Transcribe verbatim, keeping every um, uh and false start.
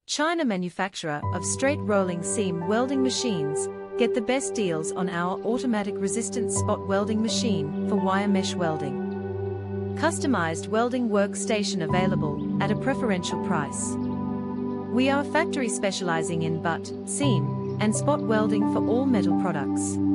China manufacturer of straight rolling seam welding machines. Get the best deals on our automatic resistance spot welding machine for wire mesh welding. Customized welding workstation available at a preferential price. We are a factory specializing in butt, seam, and spot welding for all metal products.